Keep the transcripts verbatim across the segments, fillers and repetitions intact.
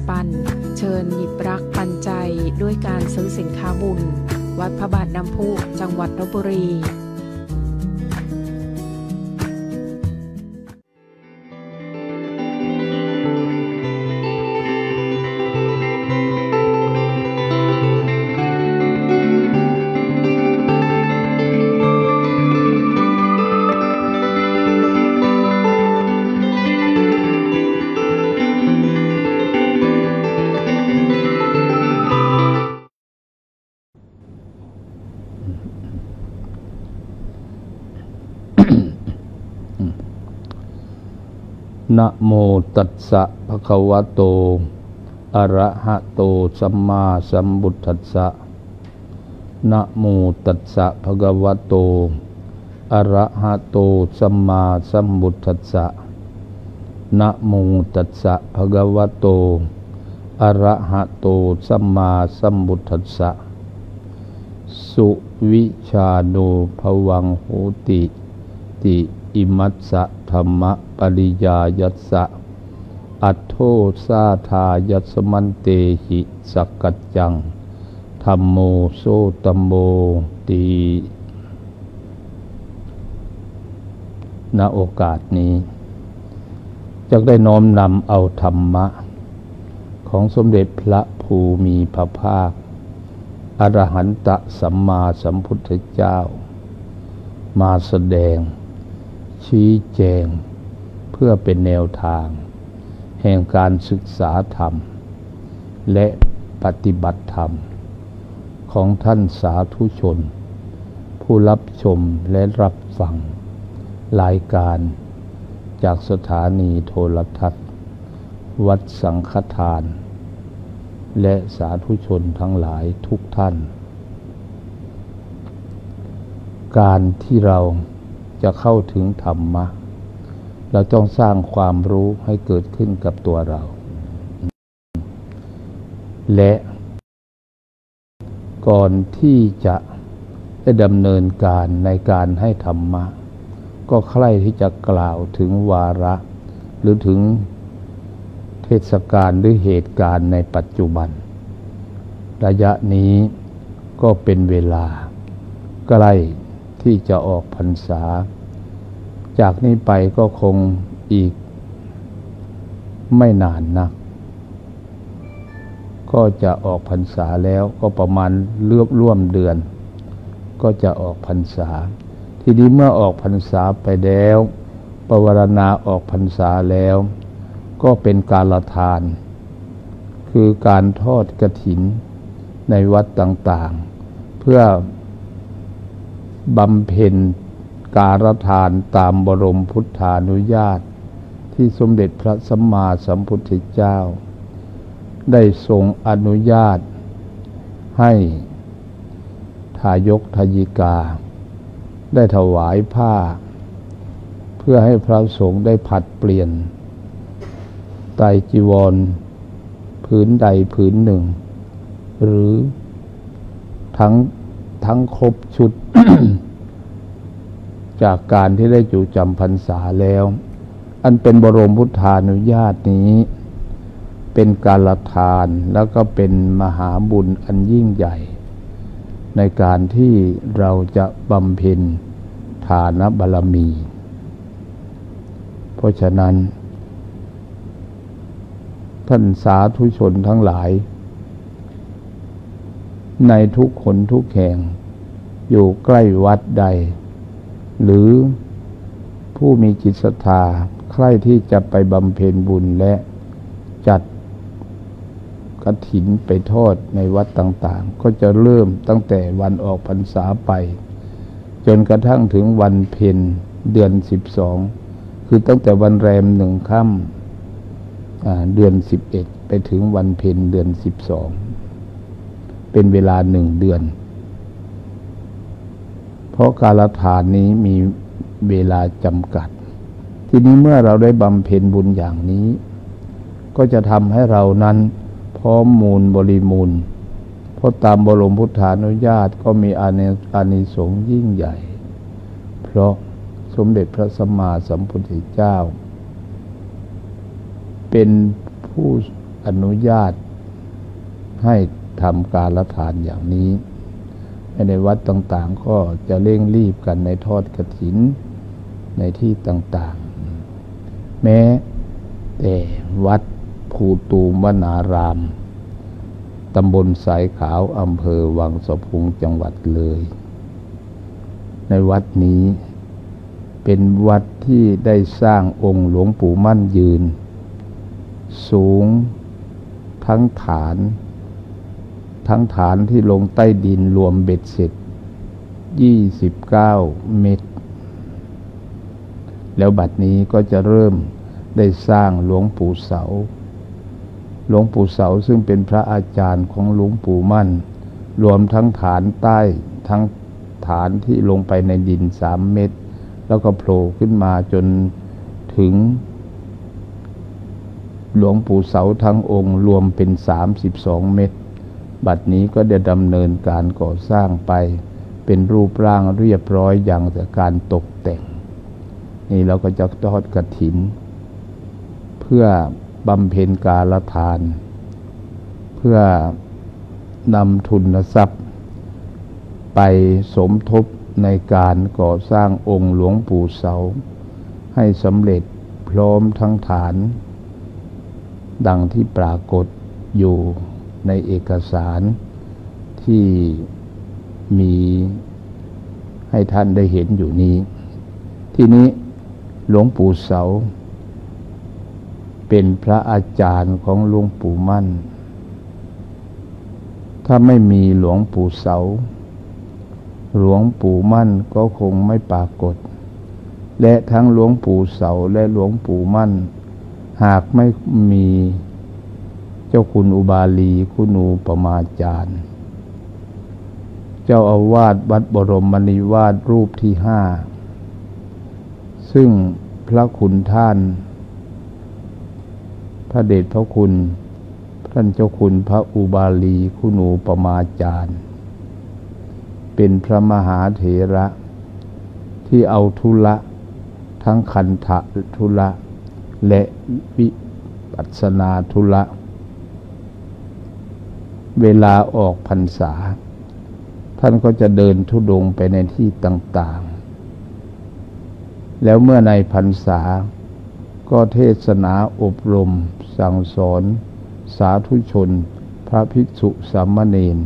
ปันเชิญหยิบรักปันใจด้วยการซื้อสินค้าบุญวัดพระบาทน้ำพุจังหวัดลพบุรีนะโมตัสสะภะคะวะโตอะระหะโตสัมมาสัมพุทธัสสะนะโมตัสสะภะคะวะโตอะระหะโตสัมมาสัมพุทธัสสะนะโมตัสสะภะคะวะโตอะระหะโตสัมมาสัมพุทธัสสะสุวิชาโนภวังโหติติอิมัสสะธัมมะปริยายัสสะอัตโธสาทายัสมันเตหิสักกัจจังธัมโมโสตัมโมติณโอกาสนี้จะได้น้อมนำเอาธรรมะของสมเด็จพระภูมิพระภาคอรหันตสัมมาสัมพุทธเจ้ามาแสดงชี้แจงเพื่อเป็นแนวทางแห่งการศึกษาธรรมและปฏิบัติธรรมของท่านสาธุชนผู้รับชมและรับฟังรายการจากสถานีโทรทัศน์วัดสังฆทานและสาธุชนทั้งหลายทุกท่านการที่เราจะเข้าถึงธรรมะเราต้องสร้างความรู้ให้เกิดขึ้นกับตัวเราและก่อนที่จะได้ดำเนินการในการให้ธรรมะก็ใคร่ที่จะกล่าวถึงวาระหรือถึงเทศกาลหรือเหตุการณ์ในปัจจุบันระยะนี้ก็เป็นเวลาใกล้ที่จะออกพรรษาจากนี้ไปก็คงอีกไม่นานนักก็จะออกพรรษาแล้วก็ประมาณเลือบร่วมเดือนก็จะออกพรรษาทีนี้เมื่อออกพรรษาไปแล้วปวารณาออกพรรษาแล้วก็เป็นการละทานคือการทอดกฐินในวัดต่างๆเพื่อบำเพ็ญการทานตามบรมพุทธานุญาตที่สมเด็จพระสัมมาสัมพุทธเจ้าได้ทรงอนุญาตให้ทายกทายิกาได้ถวายผ้าเพื่อให้พระสงฆ์ได้ผัดเปลี่ยนไตรจีวรผืนใดผืนหนึ่งหรือทั้งทั้งครบชุด จากการที่ได้อยู่จำพรรษาแล้วอันเป็นบรมพุทธานุญาตนี้เป็นการละทานแล้วก็เป็นมหาบุญอันยิ่งใหญ่ในการที่เราจะบำเพ็ญทานบารมี เพราะฉะนั้นท่านสาธุชนทั้งหลายในทุกคนทุกแห่งอยู่ใกล้วัดใดหรือผู้มีจิตศรัทธาใคร่ที่จะไปบำเพ็ญบุญและจัดกฐินไปทอดในวัดต่างๆก็จะเริ่มตั้งแต่วันออกพรรษาไปจนกระทั่งถึงวันเพ็ญเดือนสิบสองคือตั้งแต่วันแรมหนึ่งค่ำเดือนสิบเอ็ดไปถึงวันเพ็ญเดือนสิบสองเป็นเวลาหนึ่งเดือนเพราะการละทานนี้มีเวลาจำกัดทีนี้เมื่อเราได้บำเพ็ญบุญอย่างนี้ก็จะทำให้เรานั้นพร้อมมูลบริมูลเพราะตามบรมพุทธานุญาตก็มีอานิสงส์ยิ่งใหญ่เพราะสมเด็จพระสัมมาสัมพุทธเจ้าเป็นผู้อนุญาตให้ทำการละทานอย่างนี้ในวัดต่างๆก็จะเร่งรีบกันในทอดกฐินในที่ต่างๆแม้แต่วัดภูตูมวนารามตำบลสายขาวอำเภอวังสะพุงจังหวัดเลยในวัดนี้เป็นวัดที่ได้สร้างองค์หลวงปู่มั่นยืนสูงทั้งฐานทั้งฐานที่ลงใต้ดินรวมเบ็ดเสร็จยี่สิบเก้าเมตรแล้วบัดนี้ก็จะเริ่มได้สร้างหลวงปู่เสาหลวงปู่เสาซึ่งเป็นพระอาจารย์ของหลวงปู่มั่นรวมทั้งฐานใต้ทั้งฐานที่ลงไปในดินสามเมตรแล้วก็โผล่ขึ้นมาจนถึงหลวงปู่เสาทั้งองค์รวมเป็นสามสิบสองเมตรบัดนี้ก็ได้ดำเนินการก่อสร้างไปเป็นรูปร่างเรียบร้อยอย่างแต่การตกแต่งนี่เราก็จะทอดกฐินเพื่อบำเพ็ญกาลทานเพื่อนำทุนทรัพย์ไปสมทบในการก่อสร้างองค์หลวงปู่เสาให้สำเร็จพร้อมทั้งฐานดังที่ปรากฏอยู่ในเอกสารที่มีให้ท่านได้เห็นอยู่นี้ที่นี้หลวงปู่เสาเป็นพระอาจารย์ของหลวงปู่มั่นถ้าไม่มีหลวงปู่เสาหลวงปู่มั่นก็คงไม่ปรากฏและทั้งหลวงปู่เสาและหลวงปู่มั่นหากไม่มีเจ้าคุณอุบาลีคุณูปมาจารย์เจ้าอาวาสวัดบรมนิวาสรูปที่ห้าซึ่งพระคุณท่านพระเดชพระคุณท่านเจ้าคุณพระอุบาลีคุณูปมาจารย์เป็นพระมหาเถระที่เอาธุระทั้งคันธะธุระและวิปัสสนาธุระเวลาออกพรรษาท่านก็จะเดินธุดงค์ไปในที่ต่างๆแล้วเมื่อในพรรษาก็เทศนาอบรมสั่งสอนสาธุชนพระภิกษุสามเณร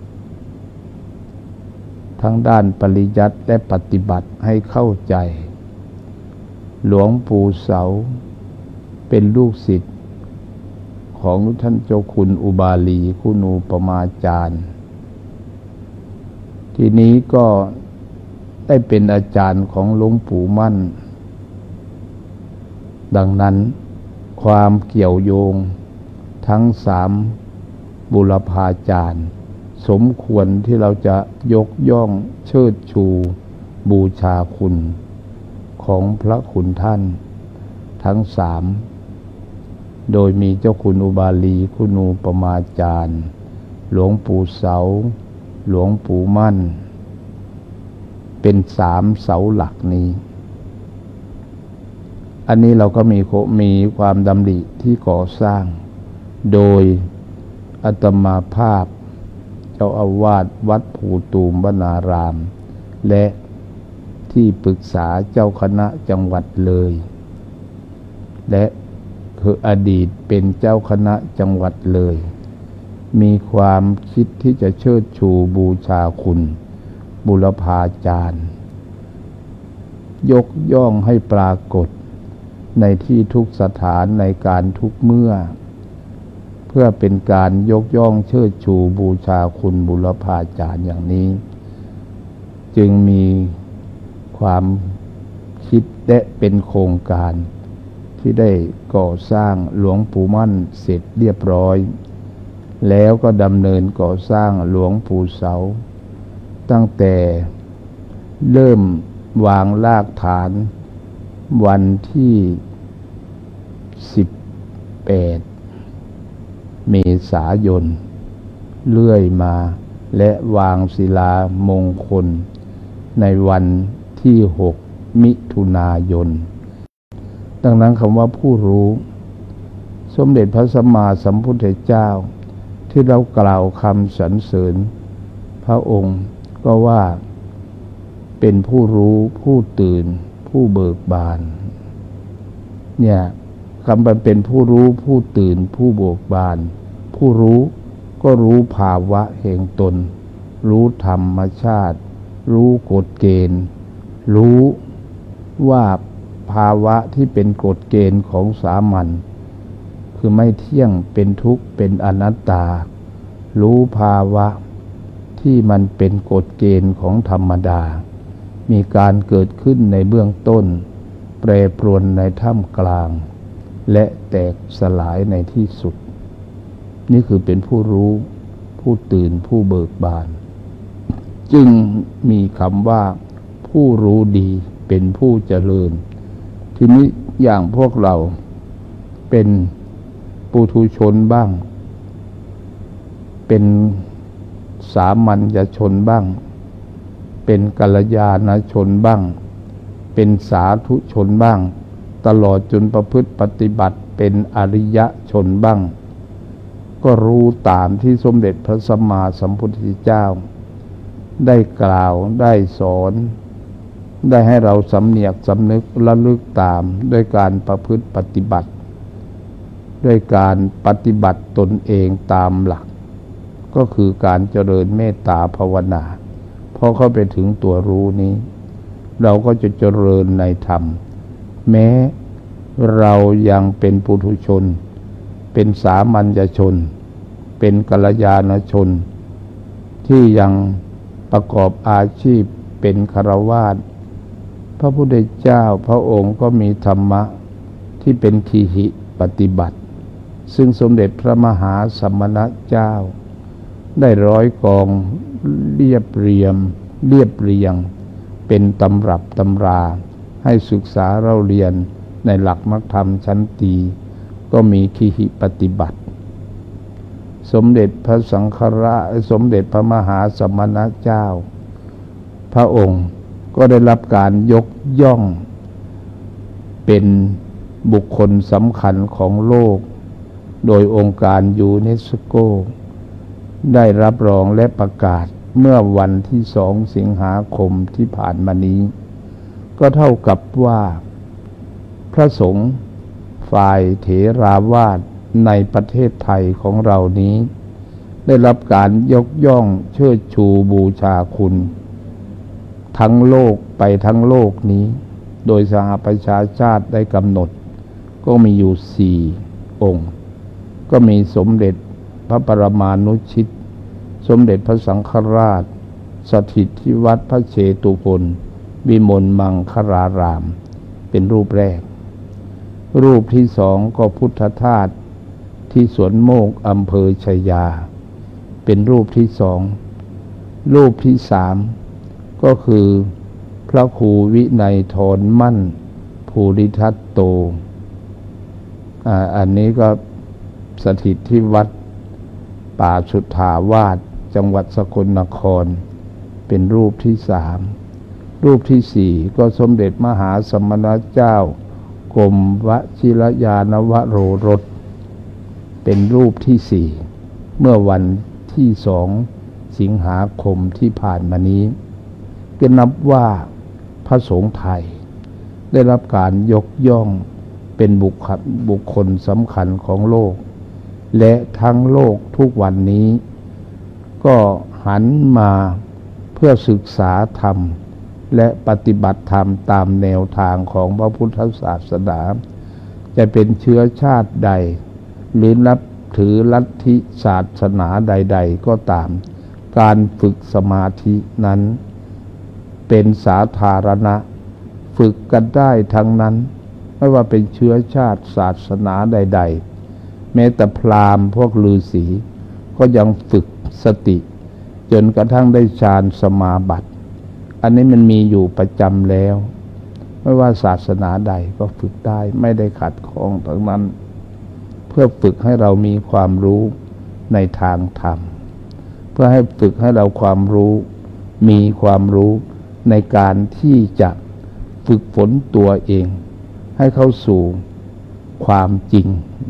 ทั้งด้านปริยัติและปฏิบัติให้เข้าใจหลวงปู่เสาเป็นลูกศิษย์ของท่านเจ้าคุณอุบาลีคุณูปมาจารย์ทีนี้ก็ได้เป็นอาจารย์ของหลวงปู่มั่นดังนั้นความเกี่ยวโยงทั้งสามบุรพาจารย์สมควรที่เราจะยกย่องเชิดชูบูชาคุณของพระคุณท่านทั้งสามโดยมีเจ้าคุณอุบาลีคุณูปมาจารย์หลวงปู่เสาหลวงปู่มั่นเป็นสามเสาหลักนี้อันนี้เราก็มีมีความดำริที่ก่อสร้างโดยอาตมาภาพเจ้าอาวาสวัดภูตูมวนารามและที่ปรึกษาเจ้าคณะจังหวัดเลยและคืออดีตเป็นเจ้าคณะจังหวัดเลยมีความคิดที่จะเชิดชูบูชาคุณบุรพาจารย์ยกย่องให้ปรากฏในที่ทุกสถานในการทุกเมื่อเพื่อเป็นการยกย่องเชิดชูบูชาคุณบุรพาจารย์อย่างนี้จึงมีความคิดและเป็นโครงการที่ได้ก่อสร้างหลวงปู่มั่นเสร็จเรียบร้อยแล้วก็ดำเนินก่อสร้างหลวงปู่เสาตั้งแต่เริ่มวางรากฐานวันที่สิบแปดเมษายนเลื่อยมาและวางศิลามงคลในวันที่หกมิถุนายนดังนั้นคำว่าผู้รู้สมเด็จพระสัมมาสัมพุทธเจ้าที่เรากล่าวคำสรรเสริญพระองค์ก็ว่าเป็นผู้รู้ผู้ตื่นผู้เบิกบานเนี่ยคำว่าเป็นผู้รู้ผู้ตื่นผู้เบิกบานผู้รู้ก็รู้ภาวะแห่งตนรู้ธรรมชาติรู้กฎเกณฑ์รู้ว่าภาวะที่เป็นกฎเกณฑ์ของสามัญคือไม่เที่ยงเป็นทุกข์เป็นอนัตตารู้ภาวะที่มันเป็นกฎเกณฑ์ของธรรมดามีการเกิดขึ้นในเบื้องต้นแปรปรวนในท่ามกลางและแตกสลายในที่สุดนี่คือเป็นผู้รู้ผู้ตื่นผู้เบิกบานจึงมีคำว่าผู้รู้ดีเป็นผู้เจริญทีนี้อย่างพวกเราเป็นปุถุชนบ้างเป็นสามัญชนบ้างเป็นกัลยาณชนบ้างเป็นสาธุชนบ้างตลอดจนประพฤติปฏิบัติเป็นอริยชนบ้างก็รู้ตามที่สมเด็จพระสัมมาสัมพุทธเจ้าได้กล่าวได้สอนได้ให้เราสำเนียกสำนึกระลึกตามด้วยการประพฤติปฏิบัติด้วยการปฏิบัติตนเองตามหลักก็คือการเจริญเมตตาภาวนาพอเข้าไปถึงตัวรู้นี้เราก็จะเจริญในธรรมแม้เรายังเป็นปุถุชนเป็นสามัญชนเป็นกัลยาณชนที่ยังประกอบอาชีพเป็นฆราวาสพระพุทธเจ้าพระองค์ก็มีธรรมะที่เป็นขีหิปฏิบัติซึ่งสมเด็จพระมหาสมณเจ้าได้ร้อยกองเรียบเรียงเรียบเรียงเป็นตำรับตำราให้ศึกษาเราเรียนในหลักมรรคธรรมชั้นตรีก็มีขีหิปฏิบัติสมเด็จพระสังฆราชสมเด็จพระมหาสมณเจ้าพระองค์ก็ได้รับการยกย่องเป็นบุคคลสำคัญของโลกโดยองค์การยูเนสโกได้รับรองและประกาศเมื่อวันที่สองสิงหาคมที่ผ่านมานี้ก็เท่ากับว่าพระสงฆ์ฝ่ายเถราวาทในประเทศไทยของเรานี้ได้รับการยกย่องเชิดชูบูชาคุณทั้งโลกไปทั้งโลกนี้โดยสหประชาชาติได้กำหนดก็มีอยู่สี่องค์ก็มีสมเด็จพระปรมานุชิตสมเด็จพระสังฆราชสถิตที่วัดพระเชตุพนวิมลมังคลารามเป็นรูปแรกรูปที่สองก็พุทธทาสที่สวนโมกอำเภอชัยยาเป็นรูปที่สองรูปที่สามก็คือพระครูวินัยทรมั่นภูริทัตโตอ่าอันนี้ก็สถิตที่วัดป่าสุทธาวาสจังหวัดสกลนครเป็นรูปที่สามรูปที่สี่ก็สมเด็จมหาสมณเจ้ากรมวชิรยานวโรรสเป็นรูปที่สี่เมื่อวันที่สองสิงหาคมที่ผ่านมานี้ก็นับว่าพระสงฆ์ไทยได้รับการยกย่องเป็นบุคคลบุคคลสำคัญของโลกและทั้งโลกทุกวันนี้ก็หันมาเพื่อศึกษาธรรมและปฏิบัติธรรมตามแนวทางของพระพุทธศาสนาจะเป็นเชื้อชาติใดหรือนับถือลัทธิศาสนาใดๆก็ตามการฝึกสมาธินั้นเป็นสาธารณะฝึกกันได้ทั้งนั้นไม่ว่าเป็นเชื้อชาติศาสนาใดๆแม้แต่พราหมณ์พวกฤาษีก็ยังฝึกสติจนกระทั่งได้ฌานสมาบัติอันนี้มันมีอยู่ประจำแล้วไม่ว่าศาสนาใดก็ฝึกได้ไม่ได้ขัดข้องทั้งนั้นเพื่อฝึกให้เรามีความรู้ในทางธรรมเพื่อให้ฝึกให้เราความรู้มีความรู้ในการที่จะฝึกฝนตัวเองให้เข้าสู่ความจริง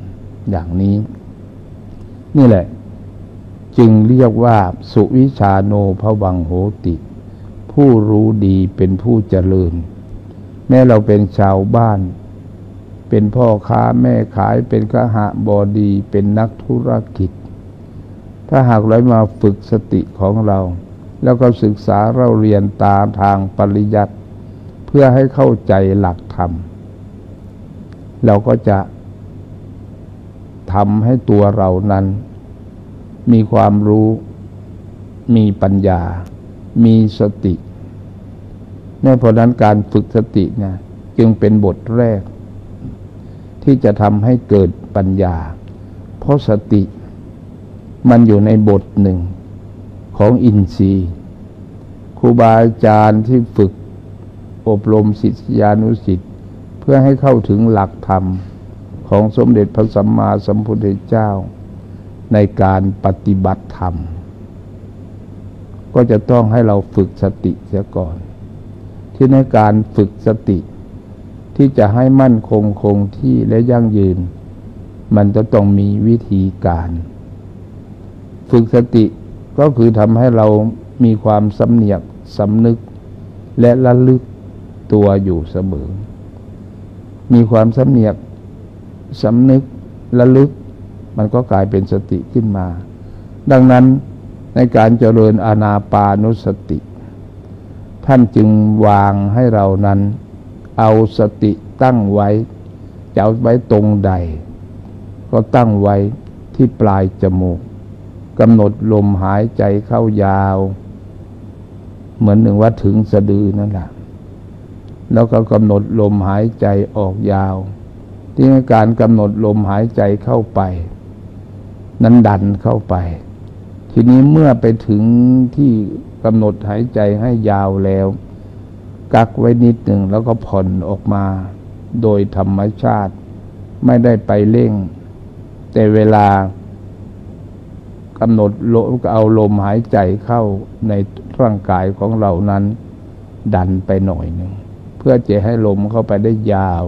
อย่างนี้นี่แหละจึงเรียกว่าสุวิชาโนภวังโหติผู้รู้ดีเป็นผู้เจริญแม้เราเป็นชาวบ้านเป็นพ่อค้าแม่ขายเป็นคหบดีเป็นนักธุรกิจถ้าหากเรามาฝึกสติของเราแล้วก็ศึกษาเราเรียนตามทางปริยัติเพื่อให้เข้าใจหลักธรรมเราก็จะทำให้ตัวเรานั้นมีความรู้มีปัญญามีสติในเพราะนั้นการฝึกสติเนี่ยจึงเป็นบทแรกที่จะทำให้เกิดปัญญาเพราะสติมันอยู่ในบทหนึ่งของอินทรีย์ครูบาอาจารย์ที่ฝึกอบรมศิษยานุศิษย์เพื่อให้เข้าถึงหลักธรรมของสมเด็จพระสัมมาสัมพุทธเจ้าในการปฏิบัติธรรมก็จะต้องให้เราฝึกสติเสียก่อนที่ในการฝึกสติที่จะให้มั่นคงคงที่และยั่งยืนมันจะต้องมีวิธีการฝึกสติก็คือทำให้เรามีความสำเนียกสำนึกและระลึกตัวอยู่เสมอมีความสำเนียกสำนึกระลึกมันก็กลายเป็นสติขึ้นมาดังนั้นในการเจริญอานาปานุสติท่านจึงวางให้เรานั้นเอาสติตั้งไว้จะเอาไว้ตรงใดก็ตั้งไว้ที่ปลายจมูกกำหนดลมหายใจเข้ายาวเหมือนหนึ่งว่าถึงสะดือนั่นแหละแล้วก็กำหนดลมหายใจออกยาวที่ในการกำหนดลมหายใจเข้าไปนั้นดันเข้าไปทีนี้เมื่อไปถึงที่กำหนดหายใจให้ยาวแล้วกักไว้นิดหนึ่งแล้วก็ผ่อนออกมาโดยธรรมชาติไม่ได้ไปเร่งแต่เวลากำหนดลมเอาลมหายใจเข้าในร่างกายของเรานั้นดันไปหน่อยหนึ่งเพื่อจะให้ลมเข้าไปได้ยาว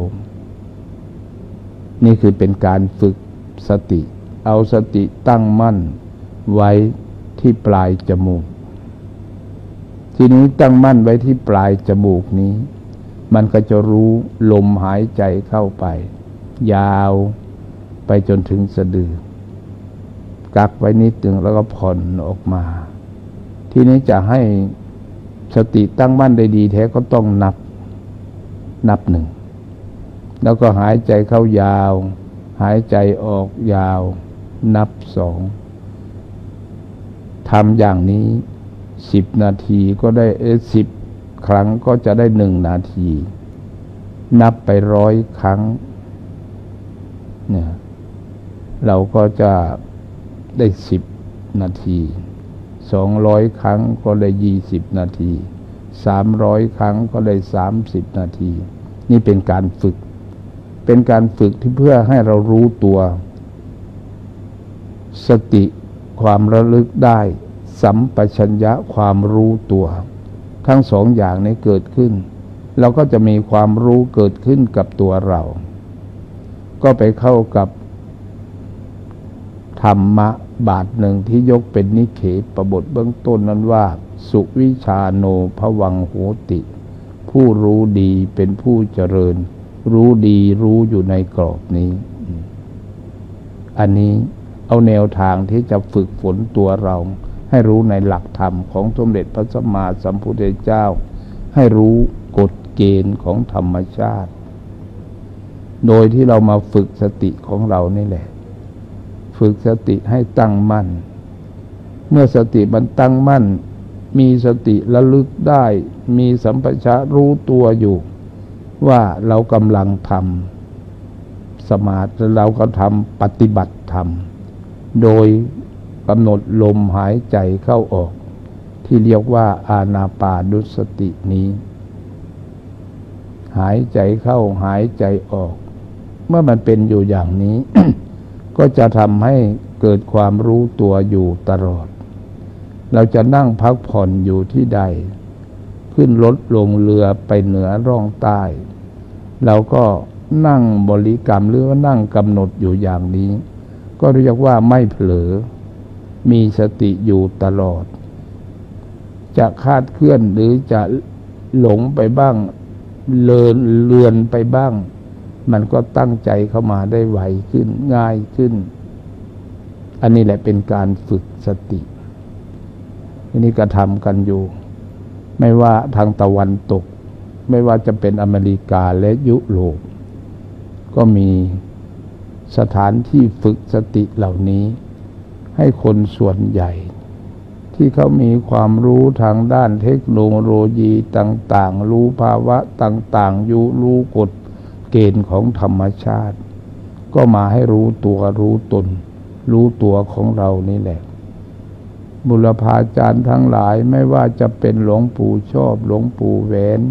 นี่คือเป็นการฝึกสติเอาสติตั้งมั่นไว้ที่ปลายจมูกทีนี้ตั้งมั่นไว้ที่ปลายจมูกนี้มันก็จะรู้ลมหายใจเข้าไปยาวไปจนถึงสะดือกักไว้นิดหนึ่งแล้วก็ผ่อนออกมาทีนี้จะให้สติตั้งมั่นได้ดีแท้ก็ต้องนับนับหนึ่งแล้วก็หายใจเข้ายาวหายใจออกยาวนับสองทำอย่างนี้สิบนาทีก็ได้เอสิบครั้งก็จะได้หนึ่งนาทีนับไปร้อยครั้งเนี่ยเราก็จะได้สิบนาทีสองร้อยครั้งก็ได้ยี่สิบนาทีสามร้อยครั้งก็ได้สามสิบนาทีนี่เป็นการฝึกเป็นการฝึกที่เพื่อให้เรารู้ตัวสติความระลึกได้สัมปชัญญะความรู้ตัวทั้งสองอย่างนี้เกิดขึ้นเราก็จะมีความรู้เกิดขึ้นกับตัวเราก็ไปเข้ากับธรรมะบาทหนึ่งที่ยกเป็นนิเขปบทเบื้องต้นนั้นว่าสุวิชาโนภวังโหติผู้รู้ดีเป็นผู้เจริญรู้ดีรู้อยู่ในกรอบนี้อันนี้เอาแนวทางที่จะฝึกฝนตัวเราให้รู้ในหลักธรรมของสมเด็จพระสัมมาสัมพุทธเจ้าให้รู้กฎเกณฑ์ของธรรมชาติโดยที่เรามาฝึกสติของเรานี่แหละฝึกสติให้ตั้งมั่นเมื่อสติมันตั้งมั่นมีสติระลึกได้มีสัมปชัญญะรู้ตัวอยู่ว่าเรากำลังทำสมาธิเราก็ทำปฏิบัติธรรมโดยกำหนดลมหายใจเข้าออกที่เรียกว่าอานาปานุสตินี้หายใจเข้าหายใจออกเมื่อมันเป็นอยู่อย่างนี้ ก็จะทำให้เกิดความรู้ตัวอยู่ตลอดเราจะนั่งพักผ่อนอยู่ที่ใดขึ้นรถลงเรือไปเหนือร่องใต้เราก็นั่งบริกรรมหรือว่านั่งกำหนดอยู่อย่างนี้ก็เรียกว่าไม่เผลอมีสติอยู่ตลอดจะคลาดเคลื่อนหรือจะหลงไปบ้างเลินเลือนไปบ้างมันก็ตั้งใจเข้ามาได้ไวขึ้นง่ายขึ้นอันนี้แหละเป็นการฝึกสติอันนี้กระทำกันอยู่ไม่ว่าทางตะวันตกไม่ว่าจะเป็นอเมริกาและยุโรปก็มีสถานที่ฝึกสติเหล่านี้ให้คนส่วนใหญ่ที่เขามีความรู้ทางด้านเทคโนโลยีต่างๆรู้ภาวะต่างๆอยู่รู้กฎเกณฑ์ของธรรมชาติก็มาให้รู้ตัวรู้ตนรู้ตัวของเรานี่แหละบุรพาจารย์ทั้งหลายไม่ว่าจะเป็นหลวงปู่ชอบหลวงปู่แหวน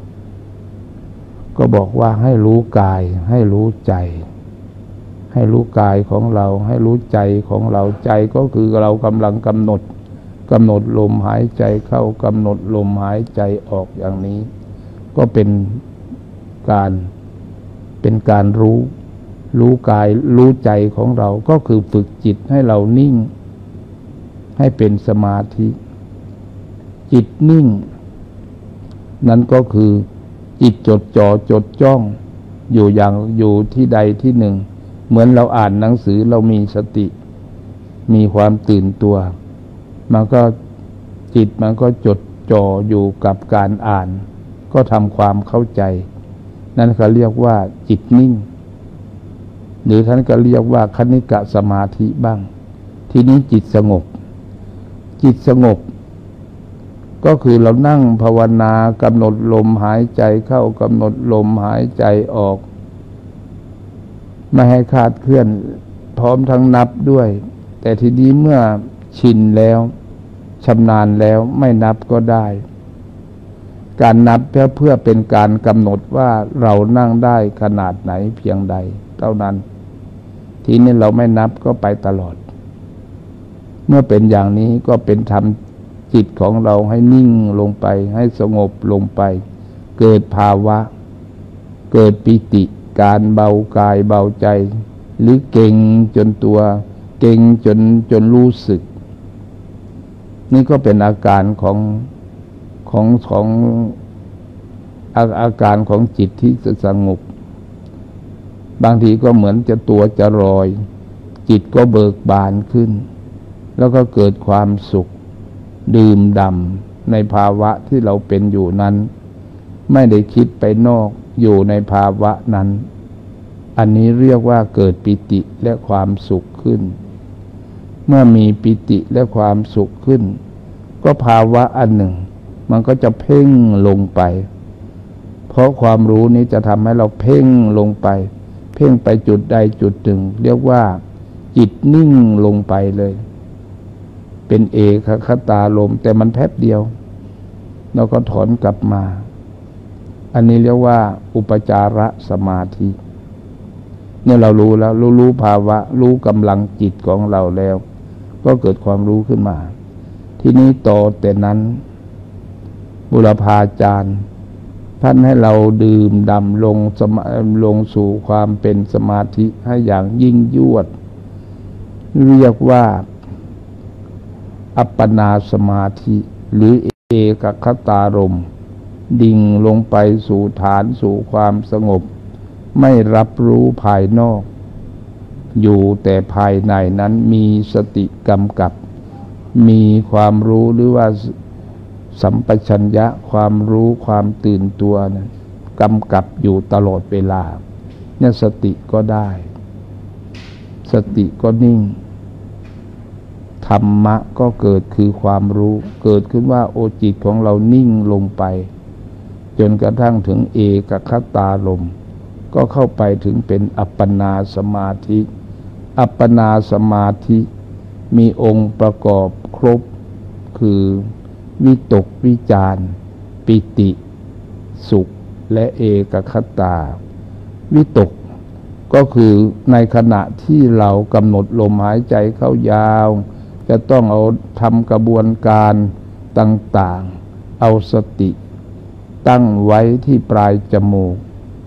ก็บอกว่าให้รู้กายให้รู้ใจให้รู้กายของเราให้รู้ใจของเราใจก็คือเรากำลังกำหนดกำหนดลมหายใจเข้ากำหนดลมหายใจออกอย่างนี้ก็เป็นการเป็นการรู้รู้กายรู้ใจของเราก็คือฝึกจิตให้เรานิ่งให้เป็นสมาธิจิตนิ่งนั่นก็คือจิตจดจ่อจดจ้องอยู่อย่างอยู่ที่ใดที่หนึ่งเหมือนเราอ่านหนังสือเรามีสติมีความตื่นตัวมันก็จิตมันก็จดจ่ออยู่กับการอ่านก็ทำความเข้าใจนั่นเขาเรียกว่าจิตนิ่งหรือท่านก็เรียกว่าคณิกะสมาธิบ้างทีนี้จิตสงบจิตสงบก็คือเรานั่งภาวนากำหนดลมหายใจเข้ากำหนดลมหายใจออกไม่ให้คลาดเคลื่อนพร้อมทั้งนับด้วยแต่ทีนี้เมื่อชินแล้วชำนาญแล้วไม่นับก็ได้การนับเพื่อเพื่อเป็นการกำหนดว่าเรานั่งได้ขนาดไหนเพียงใดเท่านั้นทีนี้เราไม่นับก็ไปตลอดเมื่อเป็นอย่างนี้ก็เป็นทำจิตของเราให้นิ่งลงไปให้สงบลงไปเกิดภาวะเกิดปิติการเบากายเบาใจหรือเก่งจนตัวเก่งจนจนรู้สึกนี่ก็เป็นอาการของของของอาอาการของจิตที่สงบบางทีก็เหมือนจะตัวจะลอยจิตก็เบิกบานขึ้นแล้วก็เกิดความสุขดื่มด่ำในภาวะที่เราเป็นอยู่นั้นไม่ได้คิดไปนอกอยู่ในภาวะนั้นอันนี้เรียกว่าเกิดปิติและความสุขขึ้นเมื่อมีปิติและความสุขขึ้นก็ภาวะอันหนึ่งมันก็จะเพ่งลงไปเพราะความรู้นี้จะทำให้เราเพ่งลงไปเพ่งไปจุดใดจุดหนึ่งเรียกว่าจิตนิ่งลงไปเลยเป็นเอกคตาลมแต่มันแป๊บเดียวเราก็ถอนกลับมาอันนี้เรียกว่าอุปจารสมาธิเนี่ยเรารู้แล้วรู้รู้ภาวะรู้กำลังจิตของเราแล้วก็เกิดความรู้ขึ้นมาทีนี้ต่อแต่นั้นบุรพาจารย์ท่านให้เราดื่มดำลงสมาลงสู่ความเป็นสมาธิให้อย่างยิ่งยวดเรียกว่าอัปปนาสมาธิหรือเอกคตารมณ์ดิ่งลงไปสู่ฐานสู่ความสงบไม่รับรู้ภายนอกอยู่แต่ภายในนั้นมีสติกำกับมีความรู้หรือว่าสัมปชัญญะความรู้ความตื่นตัวนะกำกับอยู่ตลอดเวลาเนี่ยสติก็ได้สติก็นิ่งธรรมะก็เกิดคือความรู้เกิดขึ้นว่าโอจิตของเรานิ่งลงไปจนกระทั่งถึงเอกคตารมณ์ก็เข้าไปถึงเป็นอัปปนาสมาธิอัปปนาสมาธิมีองค์ประกอบครบคือวิตกวิจารปิติสุขและเอกคตาวิตกก็คือในขณะที่เรากำหนดลมหายใจเข้ายาวจะต้องเอาทำกระบวนการต่างๆเอาสติตั้งไว้ที่ปลายจมูก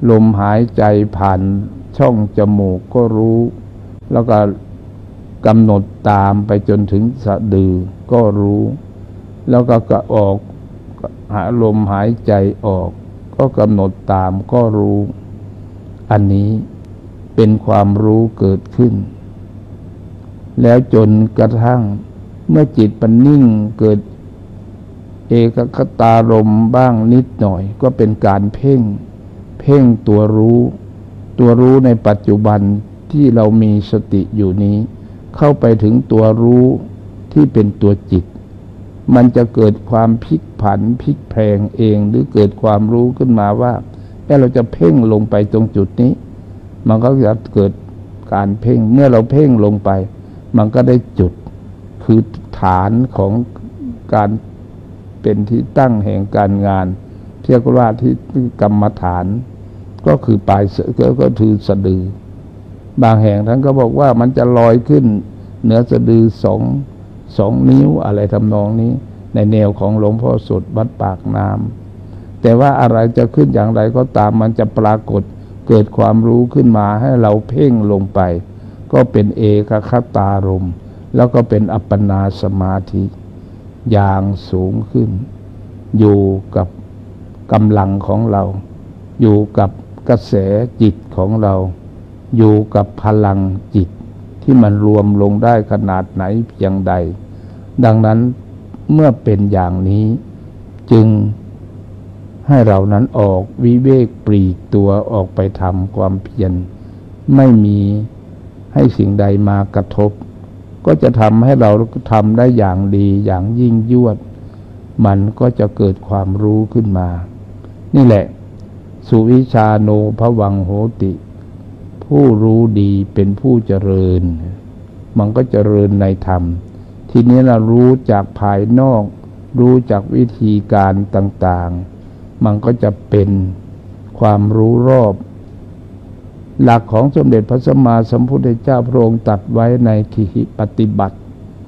ลมหายใจผ่านช่องจมูกก็รู้แล้วก็กำหนดตามไปจนถึงสะดือก็รู้แล้วก็กระออกหาลมหายใจออกก็กำหนดตามก็รู้อันนี้เป็นความรู้เกิดขึ้นแล้วจนกระทั่งเมื่อจิตมันนิ่งเกิดเอกคตารมณ์บ้างนิดหน่อยก็เป็นการเพ่งเพ่งตัวรู้ตัวรู้ในปัจจุบันที่เรามีสติอยู่นี้เข้าไปถึงตัวรู้ที่เป็นตัวจิตมันจะเกิดความพลิกผันพลิกแพลงเองหรือเกิดความรู้ขึ้นมาว่าแค่เราจะเพ่งลงไปตรงจุดนี้มันก็จะเกิดการเพ่งเมื่อเราเพ่งลงไปมันก็ได้จุดคือฐานของการเป็นที่ตั้งแห่งการงานเรียกว่าที่กรรมฐานก็คือปลายก็คือสะดือบางแห่งท่านก็บอกว่ามันจะลอยขึ้นเหนือสะดือสองสองนิ้วอะไรทำนองนี้ในแนวของหลวงพ่อสดวัดปากน้ำแต่ว่าอะไรจะขึ้นอย่างไรก็ตามมันจะปรากฏเกิดความรู้ขึ้นมาให้เราเพ่งลงไปก็เป็นเอกคตารมณ์แล้วก็เป็นอัปปนาสมาธิอย่างสูงขึ้นอยู่กับกำลังของเราอยู่กับกระแสจิตของเราอยู่กับพลังจิตที่มันรวมลงได้ขนาดไหนเพียงใดดังนั้นเมื่อเป็นอย่างนี้จึงให้เรานั้นออกวิเวกปลีกตัวออกไปทำความเพียรไม่มีให้สิ่งใดมากระทบก็จะทำให้เราทำได้อย่างดีอย่างยิ่งยวดมันก็จะเกิดความรู้ขึ้นมานี่แหละสุวิชาโนภวังโหติผู้รู้ดีเป็นผู้เจริญมันก็เจริญในธรรมทีนี้เรารู้จากภายนอกรู้จากวิธีการต่างๆมันก็จะเป็นความรู้รอบหลักของสมเด็จพระสัมมาสัมพุทธเจ้าพระองค์ตรัสไว้ในทิฏฐิปฏิบัติ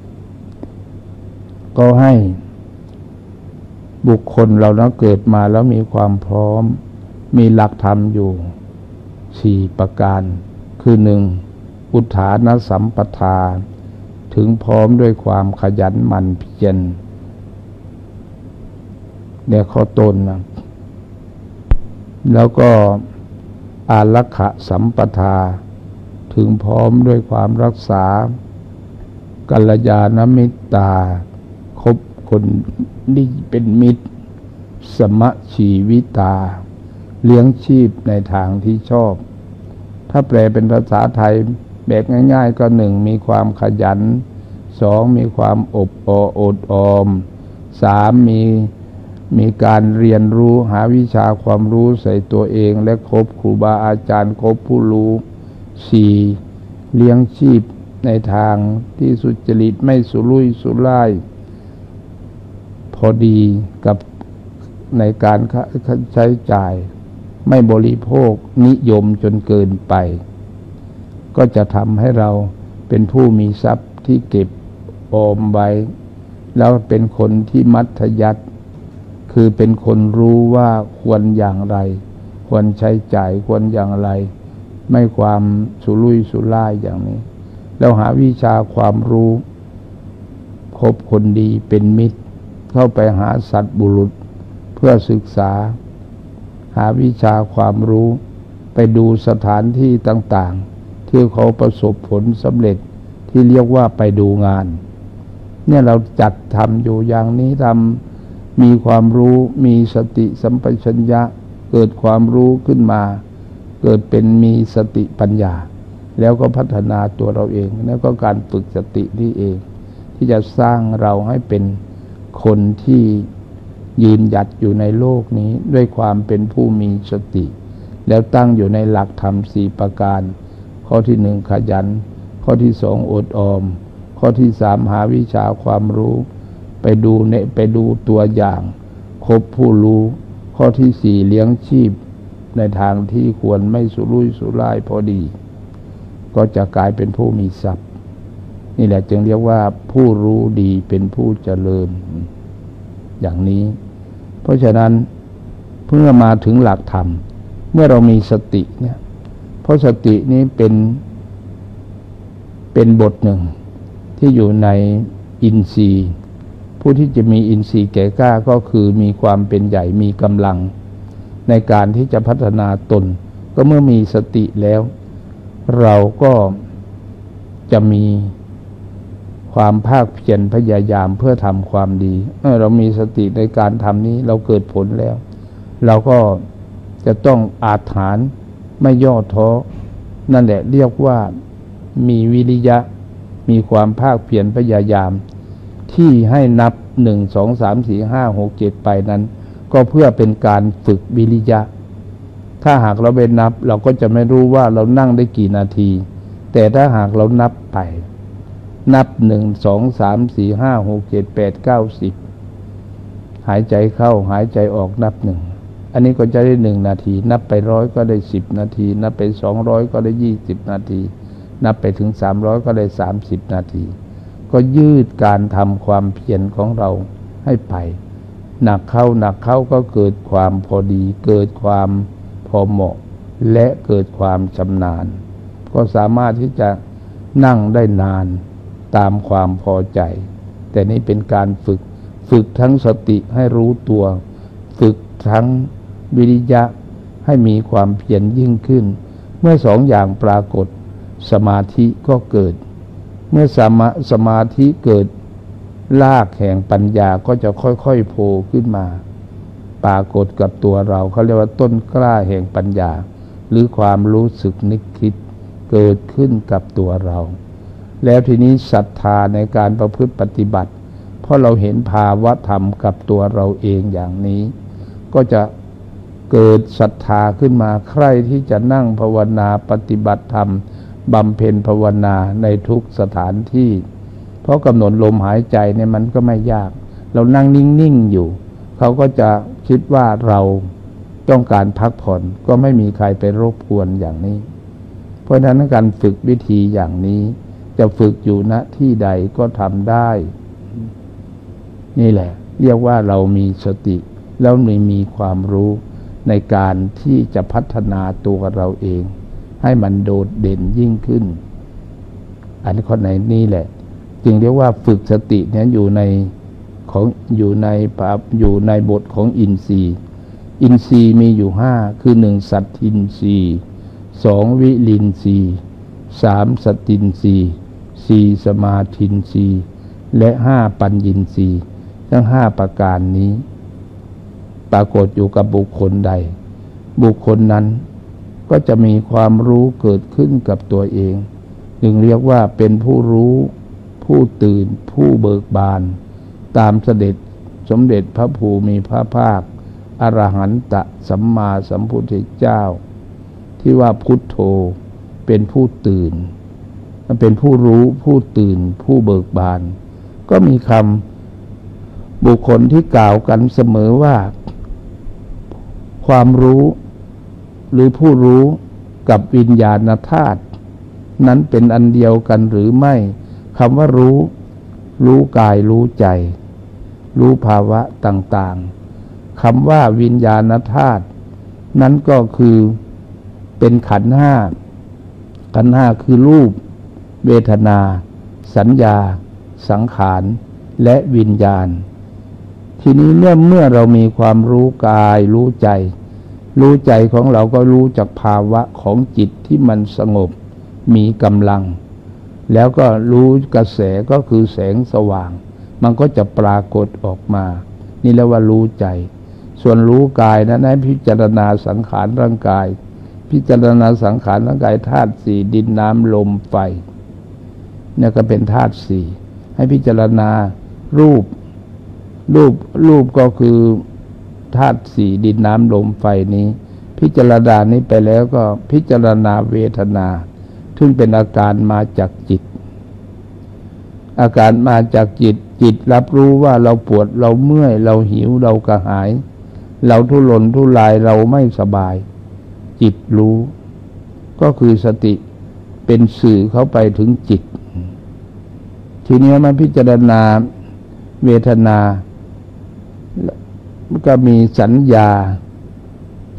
ก็ให้บุคคลเรานะเกิดมาแล้วมีความพร้อมมีหลักธรรมอยู่สี่ประการคือหนึ่งอุทธานสัมปทาถึงพร้อมด้วยความขยันหมั่นเพียรเนี่ยข้อต้นนะแล้วก็อารักขสัมปทาถึงพร้อมด้วยความรักษากัลยาณมิตตาคบคนที่เป็นมิตรสมชีวิตาเลี้ยงชีพในทางที่ชอบถ้าแปลเป็นภาษาไทยแบบง่ายๆก็หนึ่งมีความขยันสองมีความอบออดออมสามมีมีการเรียนรู้หาวิชาความรู้ใส่ตัวเองและคบครูบาอาจารย์คบผู้รู้สี่เลี้ยงชีพในทางที่สุจริตไม่สุรุ่ยสุร่ายพอดีกับในการใช้จ่ายไม่บริโภคนิยมจนเกินไปก็จะทำให้เราเป็นผู้มีทรัพย์ที่เก็บออมไว้แล้วเป็นคนที่มัธยัสถ์คือเป็นคนรู้ว่าควรอย่างไรควรใช้จ่ายควรอย่างไรไม่ความสุรุ่ยสุร่ายอย่างนี้แล้วหาวิชาความรู้คบคนดีเป็นมิตรเข้าไปหาสัตบุรุษเพื่อศึกษาหาวิชาความรู้ไปดูสถานที่ต่างๆที่เขาประสบผลสำเร็จที่เรียกว่าไปดูงานเนี่ยเราจัดทำอยู่อย่างนี้ทำมีความรู้มีสติสัมปชัญญะเกิดความรู้ขึ้นมาเกิดเป็นมีสติปัญญาแล้วก็พัฒนาตัวเราเองแล้วก็การฝึกสตินี่เองที่จะสร้างเราให้เป็นคนที่ยืนหยัดอยู่ในโลกนี้ด้วยความเป็นผู้มีสติแล้วตั้งอยู่ในหลักธรรมสี่ประการข้อที่หนึ่งขยันข้อที่สองอดออมข้อที่สามหาวิชาความรู้ไปดูเนไปดูตัวอย่างคบผู้รู้ข้อที่สี่เลี้ยงชีพในทางที่ควรไม่สุรุ่ยสุร่ายพอดีก็จะกลายเป็นผู้มีทรัพย์นี่แหละจึงเรียกว่าผู้รู้ดีเป็นผู้เจริญอย่างนี้เพราะฉะนั้นเพื่อมาถึงหลักธรรมเมื่อเรามีสติเนี่ยเพราะสตินี้เป็นเป็นบทหนึ่งที่อยู่ในอินทรีย์ผู้ที่จะมีอินทรีย์แก่กล้าก็คือมีความเป็นใหญ่มีกำลังในการที่จะพัฒนาตนก็เมื่อมีสติแล้วเราก็จะมีความภาคเพียรพยายามเพื่อทำความดีเมื่อเรามีสติในการทำนี้เราเกิดผลแล้วเราก็จะต้องอาถรรพ์ไม่ย่อท้อนั่นแหละเรียกว่ามีวิริยะมีความภาคเพียรพยายามที่ให้นับหนึ่งสองสามสี่ห้าหกเจ็ดไปนั้นก็เพื่อเป็นการฝึกวิริยะถ้าหากเราไปนับเราก็จะไม่รู้ว่าเรานั่งได้กี่นาทีแต่ถ้าหากเรานับไปนับหนึ่งสองสามสี่ห้าหกเจ็ดแปดเก้าสิบหายใจเข้าหายใจออกนับหนึ่งอันนี้ก็จะได้หนึ่งนาทีนับไปร้อยก็ได้สิบนาทีนับไปสองร้อยก็ได้ยี่สิบนาทีนับไปถึงสามร้อยก็ได้สามสิบนาทีก็ยืดการทำความเพียรของเราให้ไปหนักเข้าหนักเข้าก็เกิดความพอดีเกิดความพอเหมาะและเกิดความชำนาญก็สามารถที่จะนั่งได้นานตามความพอใจแต่นี่เป็นการฝึกฝึกทั้งสติให้รู้ตัวฝึกทั้งวิริยะให้มีความเพียรยิ่งขึ้นเมื่อสองอย่างปรากฏสมาธิก็เกิดเมื่อสมาสมาธิเกิดรากแห่งปัญญาก็จะค่อยๆโผล่ขึ้นมาปรากฏกับตัวเราเขาเรียกว่าต้นกล้าแห่งปัญญาหรือความรู้สึกนึกคิดเกิดขึ้นกับตัวเราแล้วทีนี้ศรัทธาในการประพฤติปฏิบัติเพราะเราเห็นภาวะธรรมกับตัวเราเองอย่างนี้ก็จะเกิดศรัทธาขึ้นมาใคร่ที่จะนั่งภาวนาปฏิบัติธรรมบำเพ็ญภาวนาในทุกสถานที่เพราะกำหนดลมหายใจเนี่ยมันก็ไม่ยากเรานั่งนิ่งๆอยู่เขาก็จะคิดว่าเราต้องการพักผ่อนก็ไม่มีใครไปรบกวนอย่างนี้เพราะฉะนั้นการฝึกวิธีอย่างนี้จะฝึกอยู่ณที่ใดก็ทำได้นี่แหละเรียกว่าเรามีสติแล้วมีมีความรู้ในการที่จะพัฒนาตัวเราเองให้มันโดดเด่นยิ่งขึ้นอันนี้ข้อไหนนี่แหละจึงเรียกว่าฝึกสติเนี่ยอยู่ในของอยู่ในอยู่ในบทของอินทรีย์อินทรีย์มีอยู่ห้าคือหนึ่งสัตทินทรีย์สองวิรินทรีย์สามสตินทรีย์สี่สมาธินทรีย์และห้าปัญญินทรีย์ทั้งห้าประการนี้ปรากฏอยู่กับบุคคลใดบุคคลนั้นก็จะมีความรู้เกิดขึ้นกับตัวเองจึงเรียกว่าเป็นผู้รู้ผู้ตื่นผู้เบิกบานตามเสด็จสมเด็จพระภูมิพระภาคอรหันตสัมมาสัมพุทธเจ้าที่ว่าพุทโธเป็นผู้ตื่นเป็นผู้รู้ผู้ตื่นผู้เบิกบานก็มีคำบุคคลที่กล่าวกันเสมอว่าความรู้หรือผู้รู้กับวิญญาณธาตุนั้นเป็นอันเดียวกันหรือไม่คำว่ารู้รู้กายรู้ใจรู้ภาวะต่างๆคำว่าวิญญาณธาตุนั้นก็คือเป็นขันธ์ห้าขันธ์ห้าคือรูปเวทนาสัญญาสังขารและวิญญาณทีนี้เมื่อเมื่อเรามีความรู้กายรู้ใจรู้ใจของเราก็รู้จากภาวะของจิตที่มันสงบมีกำลังแล้วก็รู้กระแสก็คือแสงสว่างมันก็จะปรากฏออกมานี่เรียกว่ารู้ใจส่วนรู้กายนั้นให้พิจารณาสังขารร่างกายพิจารณาสังขารร่างกายธาตุสี่ดินน้ำลมไฟเนี่ยก็เป็นธาตุสี่ให้พิจารณารูปรูปรูปก็คือธาตุสี่ดินน้ำลมไฟนี้พิจารณานี้ไปแล้วก็พิจารณาเวทนาซึ่งเป็นอาการมาจากจิตอาการมาจากจิตจิตรับรู้ว่าเราปวดเราเมื่อยเราหิวเรากระหายเราทุรนทุรายเราไม่สบายจิตรู้ก็คือสติเป็นสื่อเข้าไปถึงจิตทีนี้มาพิจารณาเวทนาก็มีสัญญา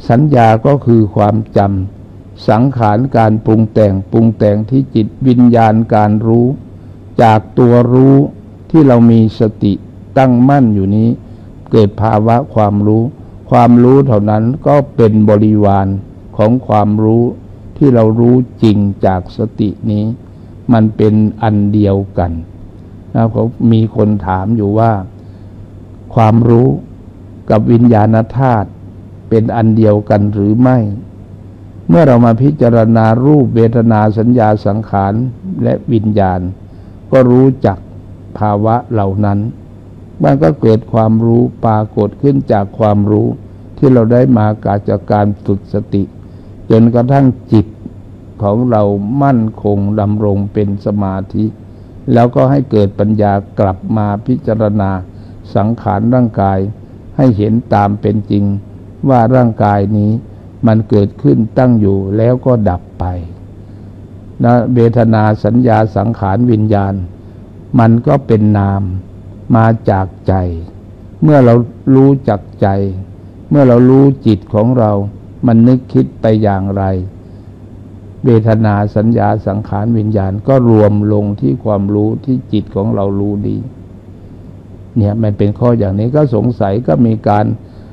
สัญญาก็คือความจำสังขารการปรุงแต่งปรุงแต่งที่จิตวิญญาณการรู้จากตัวรู้ที่เรามีสติตั้งมั่นอยู่นี้เกิดภาวะความรู้ความรู้เท่านั้นก็เป็นบริวารของความรู้ที่เรารู้จริงจากสตินี้มันเป็นอันเดียวกันนะครับมีคนถามอยู่ว่าความรู้กับวิญญาณธาตุเป็นอันเดียวกันหรือไม่เมื่อเรามาพิจารณารูปเวทนาสัญญาสังขารและวิญญาณก็รู้จักภาวะเหล่านั้นมันก็เกิดความรู้ปรากฏขึ้นจากความรู้ที่เราได้มาจากการฝึกสติจนกระทั่งจิตของเรามั่นคงดำรงเป็นสมาธิแล้วก็ให้เกิดปัญญากลับมาพิจารณาสังขารร่างกายให้เห็นตามเป็นจริงว่าร่างกายนี้มันเกิดขึ้นตั้งอยู่แล้วก็ดับไปนะเวทนาสัญญาสังขารวิญญาณมันก็เป็นนามมาจากใจเมื่อเรารู้จักใจเมื่อเรารู้จิตของเรามันนึกคิดไปอย่างไรเวทนาสัญญาสังขารวิญญาณก็รวมลงที่ความรู้ที่จิตของเรารู้ดีเนี่ยมันเป็นข้ออย่างนี้ก็สงสัยก็มีการ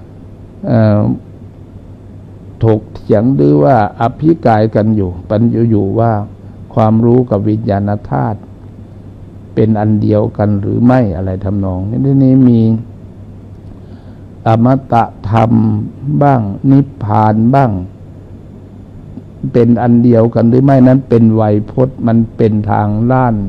ถกเถียงหรือว่าอภิกายกันอยู่ปัญญูอยู่ว่าความรู้กับวิญญาณธาตุเป็นอันเดียวกันหรือไม่อะไรทำนองนี้ที่นี้มีอมตะธรรมบ้างนิพพานบ้างเป็นอันเดียวกันหรือไม่นั้นเป็นไวยพจน์มันเป็นทางด้าน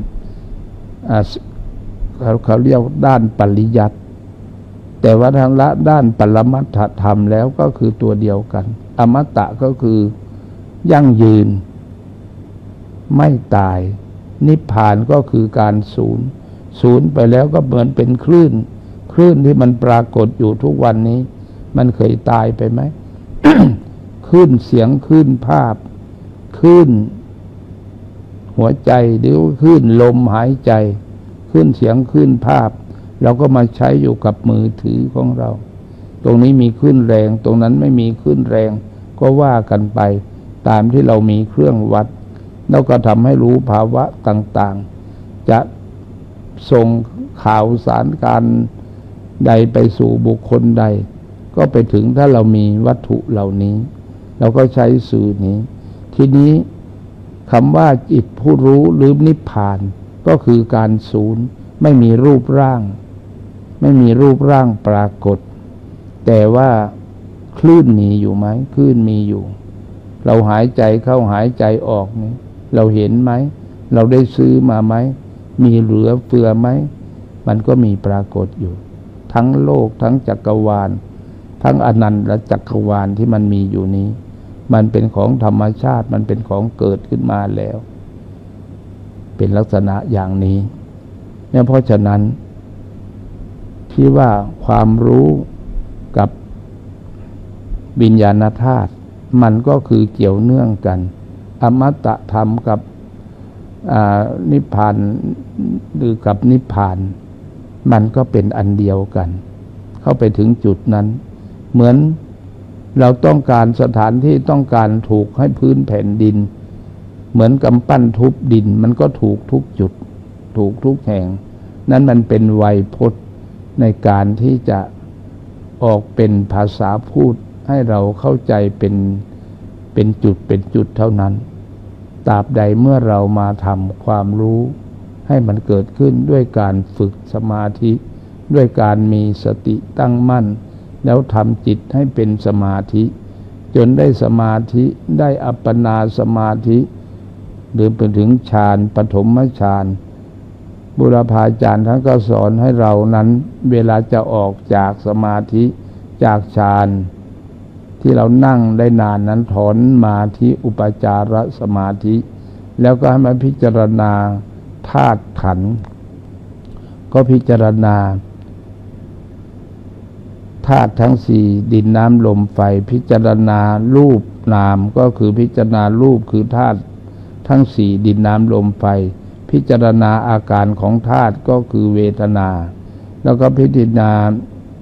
เขาเขาเรียกด้านปริยัติแต่ว่าทางละด้านปรมัตถธรรมแล้วก็คือตัวเดียวกันอมตะก็คือยั่งยืนไม่ตายนิพพานก็คือการสูญสูญไปแล้วก็เหมือนเป็นคลื่นคลื่นที่มันปรากฏอยู่ทุกวันนี้มันเคยตายไปไหม คลื่นเสียงคลื่นภาพคลื่นหัวใจหรือคลื่นลมหายใจคลื่นเสียงคลื่นภาพเราก็มาใช้อยู่กับมือถือของเราตรงนี้มีคลื่นแรงตรงนั้นไม่มีคลื่นแรงก็ว่ากันไปตามที่เรามีเครื่องวัดแล้วก็ทำให้รู้ภาวะต่างๆจะส่งข่าวสารการใดไปสู่บุคคลใดก็ไปถึงถ้าเรามีวัตถุเหล่านี้เราก็ใช้สื่อนี้ทีนี้คำว่าจิตผู้รู้หรือนิพพานก็คือการสูญไม่มีรูปร่างไม่มีรูปร่างปรากฏแต่ว่าคลื่นมีอยู่ไหมคลื่นมีอยู่เราหายใจเข้าหายใจออกนี้เราเห็นไหมเราได้ซื้อมาไหมมีเหลือเฟือไหมมันก็มีปรากฏอยู่ทั้งโลกทั้งจักรวาลทั้งอนันตจักรวาลที่มันมีอยู่นี้มันเป็นของธรรมชาติมันเป็นของเกิดขึ้นมาแล้วเป็นลักษณะอย่างนี้เนี่ยเพราะฉะนั้นที่ว่าความรู้กับวิญญาณธาตุมันก็คือเกี่ยวเนื่องกันอมตะธรรมกับนิพพานหรือกับนิพพานมันก็เป็นอันเดียวกันเข้าไปถึงจุดนั้นเหมือนเราต้องการสถานที่ต้องการถูกให้พื้นแผ่นดินเหมือนกำปั้นทุบดินมันก็ถูกทุกจุดถูกทุกแห่งนั้นมันเป็นไวยพจน์ในการที่จะออกเป็นภาษาพูดให้เราเข้าใจเป็นเป็นจุดเป็นจุดเท่านั้นตราบใดเมื่อเรามาทำความรู้ให้มันเกิดขึ้นด้วยการฝึกสมาธิด้วยการมีสติตั้งมั่นแล้วทำจิตให้เป็นสมาธิจนได้สมาธิได้อัปปนาสมาธิหรือไปถึงฌานปฐมฌานบุรพาจารย์ท่านก็สอนให้เรานั้นเวลาจะออกจากสมาธิจากฌานที่เรานั่งได้นานนั้นถอนมาที่อุปจารสมาธิแล้วก็ให้มาพิจารณาธาตุขันธ์ก็พิจารณาธาตุทั้งสี่ดินน้ำลมไฟพิจารณารูปนามก็คือพิจารณารูปคือธาตุทั้งสี่ดินน้ำลมไฟพิจารณาอาการของธาตุก็คือเวทนาแล้วก็พิจารณา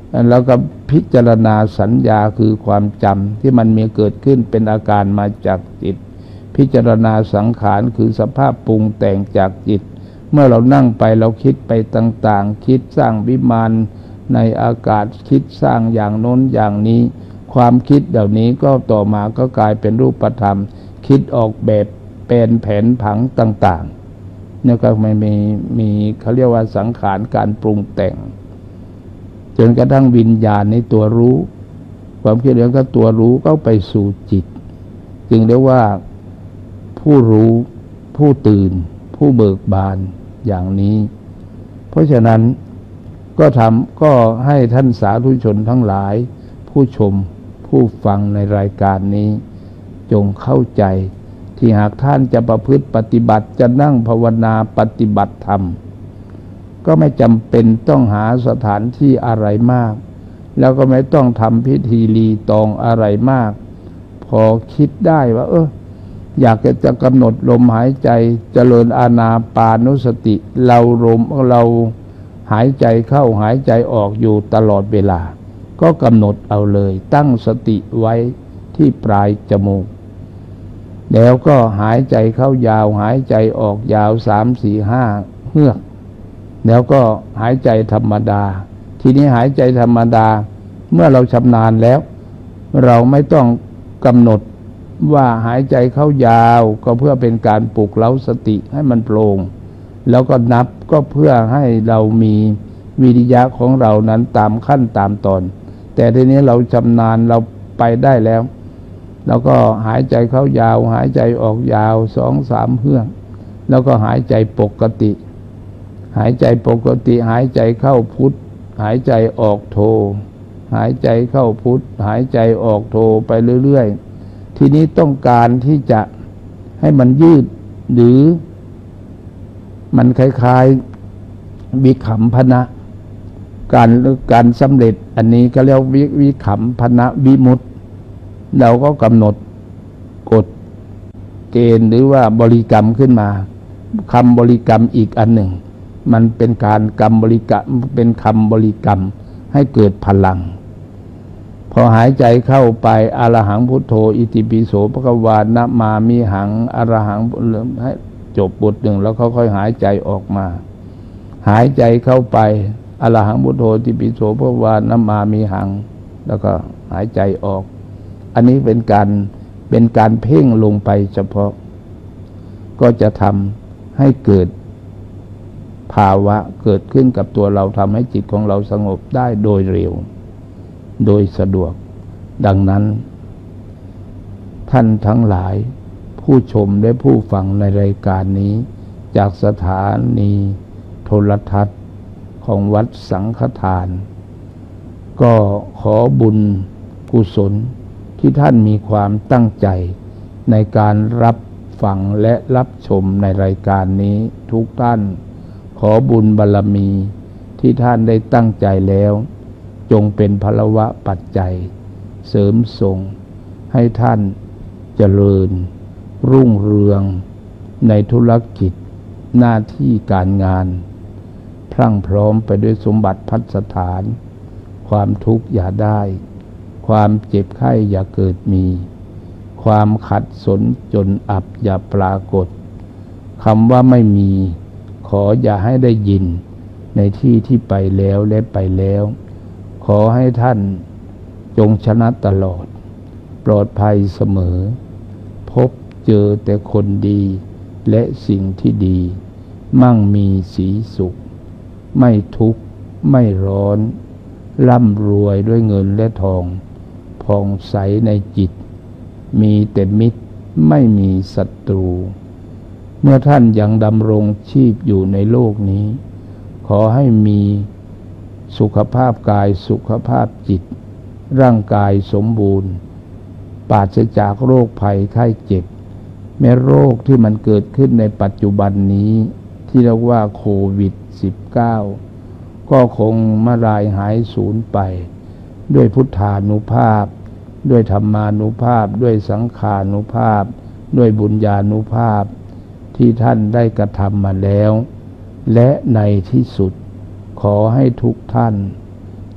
แล้วก็พิจารณาสัญญาคือความจำที่มันมีเกิดขึ้นเป็นอาการมาจากจิตพิจารณาสังขารคือสภาพปรุงแต่งจากจิตเมื่อเรานั่งไปเราคิดไปต่างๆคิดสร้างวิมานในอากาศคิดสร้างอย่างโน้นอย่างนี้ความคิดเหล่านี้ก็ต่อมาก็กลายเป็นรูปธรรมคิดออกแบบเป็นแผนผังต่างๆเนี่ยก็ไม่มีมีเขาเรียกว่าสังขารการปรุงแต่งจนกระทั่งวิญญาณในตัวรู้ความคิดเรื่องก็ตัวรู้ก็ไปสู่จิตจึงเรียกว่าผู้รู้ผู้ตื่นผู้เบิกบานอย่างนี้เพราะฉะนั้นก็ทำก็ให้ท่านสาธุชนทั้งหลายผู้ชมผู้ฟังในรายการนี้จงเข้าใจที่หากท่านจะประพฤติปฏิบัติจะนั่งภาวนาปฏิบัติธรรมก็ไม่จำเป็นต้องหาสถานที่อะไรมากแล้วก็ไม่ต้องทำพิธีรีตองอะไรมากพอคิดได้ว่าเอออยากจะกำหนดลมหายใจเจริญอานาปานุสติเราลมเราหายใจเข้าหายใจออกอยู่ตลอดเวลาก็กำหนดเอาเลยตั้งสติไว้ที่ปลายจมูกแล้วก็หายใจเข้ายาวหายใจออกยาวสามสี่ห้าเฮือกแล้วก็หายใจธรรมดาทีนี้หายใจธรรมดาเมื่อเราชำนาญแล้วเราไม่ต้องกำหนดว่าหายใจเข้ายาวก็เพื่อเป็นการปลุกเร้าสติให้มันโปร่งแล้วก็นับก็เพื่อให้เรามีวิริยะของเรานั้นตามขั้นตามตอนแต่ทีนี้เราชำนาญเราไปได้แล้วแล้วก็หายใจเข้ายาวหายใจออกยาวสองสามเฮือกแล้วก็หายใจปกติหายใจปกติหายใจเข้าพุทหายใจออกโทหายใจเข้าพุทหายใจออกโทไปเรื่อยๆทีนี้ต้องการที่จะให้มันยืดหรือมันคล้ายๆวิขำพนะการการสำเร็จอันนี้ก็เรียกวิวิขำพนะวิมุตติเราก็กำหนดกฎเกณฑ์หรือว่าบริกรรมขึ้นมาคำบริกรรมอีกอันหนึ่งมันเป็นการกรรมบริกรรมเป็นคำบริกรรมให้เกิดพลังพอหายใจเข้าไปอรหังพุทโธอิติปิโสภควานะมามิหังอรหังให้จบบทหนึ่งแล้วค่อยๆหายใจออกมาหายใจเข้าไปอรหังพุทโธอิติปิโสภควานะมามิหังแล้วก็หายใจออกอันนี้เป็นการเป็นการเพ่งลงไปเฉพาะก็จะทำให้เกิดภาวะเกิดขึ้นกับตัวเราทำให้จิตของเราสงบได้โดยเร็วโดยสะดวกดังนั้นท่านทั้งหลายผู้ชมและผู้ฟังในรายการนี้จากสถานีโทรทัศน์ของวัดสังฆทานก็ขอบุญกุศลที่ท่านมีความตั้งใจในการรับฟังและรับชมในรายการนี้ทุกท่านขอบุญบารมีที่ท่านได้ตั้งใจแล้วจงเป็นพลวะปัจจัยเสริมส่งให้ท่านเจริญรุ่งเรืองในธุรกิจหน้าที่การงานพรั่งพร้อมไปด้วยสมบัติพัสถานความทุกข์อย่าได้ความเจ็บไข้อย่าเกิดมีความขัดสนจนอับอย่าปรากฏคำว่าไม่มีขออย่าให้ได้ยินในที่ที่ไปแล้วและไปแล้วขอให้ท่านจงชนะตลอดปลอดภัยเสมอพบเจอแต่คนดีและสิ่งที่ดีมั่งมีสีสุขไม่ทุกข์ไม่ร้อนร่ำรวยด้วยเงินและทองผ่องใสในจิตมีแต่มิตรไม่มีศัตรูเมื่อท่านยังดำรงชีพอยู่ในโลกนี้ขอให้มีสุขภาพกายสุขภาพจิตร่างกายสมบูรณ์ปราศจากโรคภัยไข้เจ็บแม้โรคที่มันเกิดขึ้นในปัจจุบันนี้ที่เรียกว่าโควิด สิบเก้า ก็คงมาลายหายสูญไปด้วยพุทธานุภาพด้วยธรรมานุภาพด้วยสังขานุภาพด้วยบุญญานุภาพที่ท่านได้กระทำมาแล้วและในที่สุดขอให้ทุกท่านจ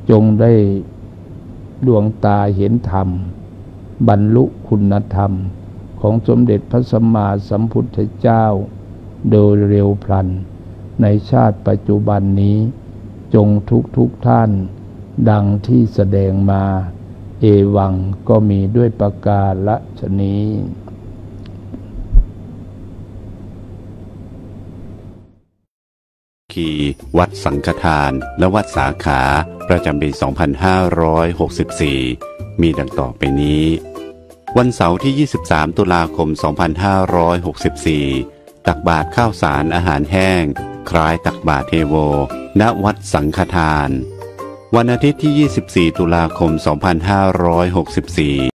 จงได้ดวงตาเห็นธรรมบรรลุคุณธรรมของสมเด็จพระสัมมาสัมพุทธเจ้าโดยเร็วพลันในชาติปัจจุบันนี้จงทุกทุกท่านดังที่แสดงมาเอวังก็มีด้วยประกาศนี้คีวัดสังฆทานและวัดสาขาประจำปี สองพันห้าร้อยหกสิบสี่ มีดังต่อไปนี้ วันเสาร์ที่ ยี่สิบสาม ตุลาคม สองพันห้าร้อยหกสิบสี่ ตักบาตรข้าวสารอาหารแห้งคล้ายตักบาตรเทโว ณ วัดสังฆทาน วันอาทิตย์ที่ ยี่สิบสี่ ตุลาคม สองพันห้าร้อยหกสิบสี่